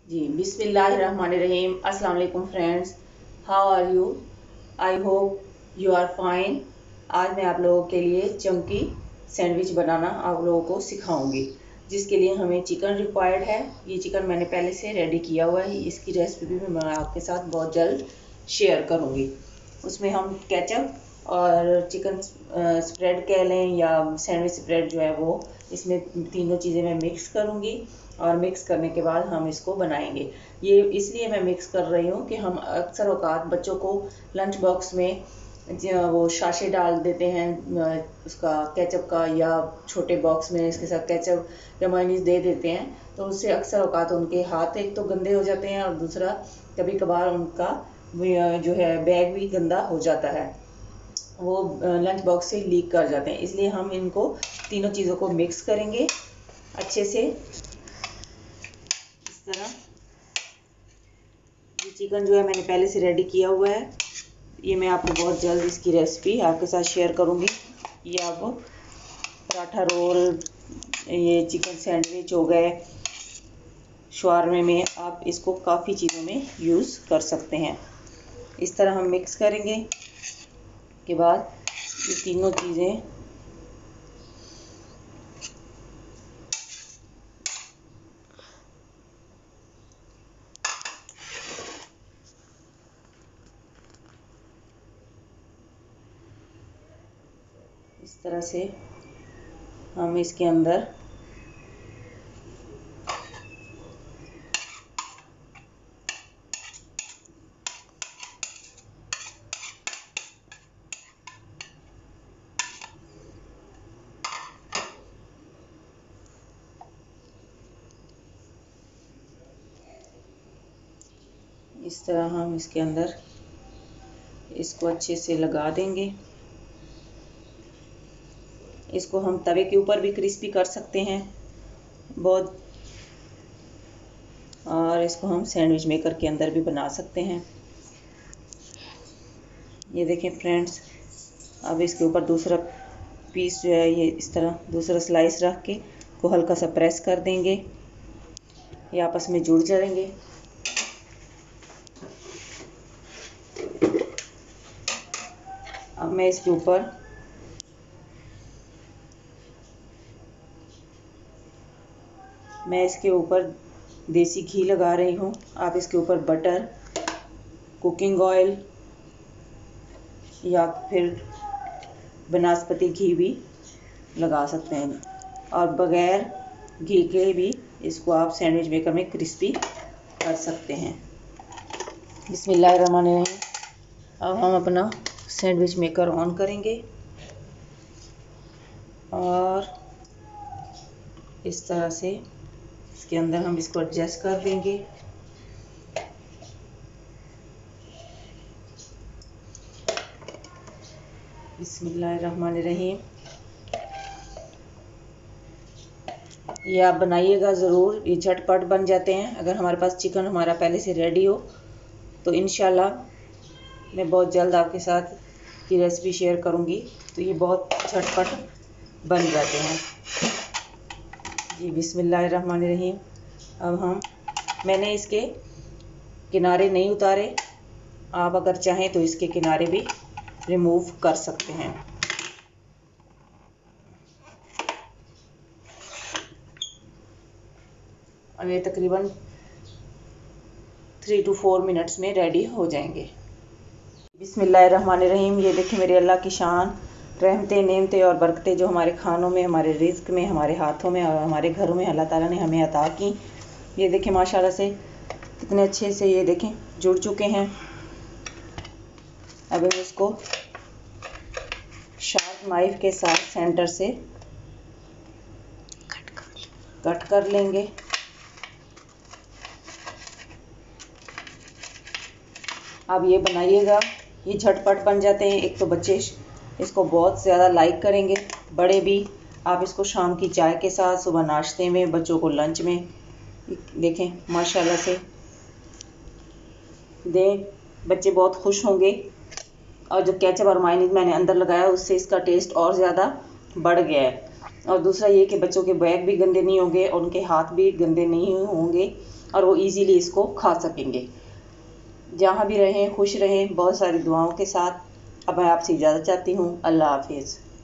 जी बिस्मिल्लाहिर्रहमानिर्रहीम। अस्सलाम वालेकुम friends, how are you? I hope you are fine. आज मैं आप लोगों के लिए चंकी सैंडविच बनाना आप लोगों को सिखाऊंगी, जिसके लिए हमें चिकन रिक्वायर्ड है। ये चिकन मैंने पहले से रेडी किया हुआ है। इसकी रेसिपी भी मैं आपके साथ बहुत जल्द शेयर करूंगी। उसमें हम केचप और चिकन स्प्रेड कह लें या सैंडविच स्प्रेड जो है वो, इसमें तीनों चीज़ें मैं मिक्स करूंगी और मिक्स करने के बाद हम इसको बनाएंगे। ये इसलिए मैं मिक्स कर रही हूँ कि हम अक्सर औकात बच्चों को लंच बॉक्स में वो शाशे डाल देते हैं उसका केचप का, या छोटे बॉक्स में इसके साथ केचप या मेयोनीज दे देते हैं। तो उससे अक्सर औकात उनके हाथ एक तो गंदे हो जाते हैं, और दूसरा कभी कभार उनका जो है बैग भी गंदा हो जाता है, वो लंच बॉक्स से लीक कर जाते हैं। इसलिए हम इनको तीनों चीज़ों को मिक्स करेंगे अच्छे से। इस तरह ये चिकन जो है मैंने पहले से रेडी किया हुआ है। ये मैं आपको बहुत जल्द इसकी रेसिपी आपके साथ शेयर करूंगी। ये आप पराठा रोल, ये चिकन सैंडविच हो गए, शवारमे में आप इसको काफ़ी चीज़ों में यूज़ कर सकते हैं। इस तरह हम मिक्स करेंगे के बाद ये तीनों चीज़ें इस तरह से हम इसके अंदर इस तरह हम इसके अंदर इसको अच्छे से लगा देंगे। इसको हम तवे के ऊपर भी क्रिस्पी कर सकते हैं बहुत, और इसको हम सैंडविच मेकर के अंदर भी बना सकते हैं। ये देखें फ्रेंड्स, अब इसके ऊपर दूसरा पीस जो है ये इस तरह दूसरा स्लाइस रख के को हल्का सा प्रेस कर देंगे, ये आपस में जुड़ जाएंगे। अब मैं इसके ऊपर देसी घी लगा रही हूँ। आप इसके ऊपर बटर, कुकिंग ऑयल या फिर बनस्पति घी भी लगा सकते हैं, और बगैर घी के भी इसको आप सैंडविच मेकर में क्रिस्पी कर सकते हैं। बिस्मिल्लाहिर्रहमानिर्रहीम। अब हम अपना सैंडविच मेकर ऑन करेंगे और इस तरह से इसके अंदर हम इसको एडजस्ट कर देंगे। बिस्मिल्लाहिर्रहमानिर्रहीम। ये आप बनाइएगा ज़रूर, ये झटपट बन जाते हैं। अगर हमारे पास चिकन हमारा पहले से रेडी हो तो इंशाल्लाह मैं बहुत जल्द आपके साथ की रेसिपी शेयर करूंगी। तो ये बहुत झटपट बन जाते हैं। जी बिस्मिल्लाहिर्रहमानिर्रहीम। अब मैंने इसके किनारे नहीं उतारे, आप अगर चाहें तो इसके किनारे भी रिमूव कर सकते हैं। अब ये तकरीबन 3 to 4 मिनट्स में रेडी हो जाएंगे। बिस्मिल्लाहिर्रहमानिर्रहीम। ये देखिए मेरे अल्लाह की शान, रहमतें, नेमतें और बरकतें जो हमारे खानों में, हमारे रिज़्क में, हमारे हाथों में और हमारे घरों में अल्लाह ताला ने हमें अता की। ये देखें माशाल्लाह से कितने अच्छे से ये देखें जुड़ चुके हैं। अब हम इसको शार्प नाइफ के साथ सेंटर से कट कर लेंगे। अब ये बनाइएगा, ये झटपट बन जाते हैं। एक तो बच्चे इसको बहुत ज़्यादा लाइक करेंगे, बड़े भी। आप इसको शाम की चाय के साथ, सुबह नाश्ते में, बच्चों को लंच में देखें माशाल्लाह से दें, बच्चे बहुत खुश होंगे। और जो केचप और मेयोनीज मैंने अंदर लगाया उससे इसका टेस्ट और ज़्यादा बढ़ गया है। और दूसरा ये कि बच्चों के बैग भी गंदे नहीं होंगे और उनके हाथ भी गंदे नहीं होंगे। और वो इजीली इसको खा सकेंगे। जहाँ भी रहें खुश रहें, बहुत सारी दुआओं के साथ। अब मैं आपसे इजाज़त चाहती हूँ। अल्लाह हाफिज़।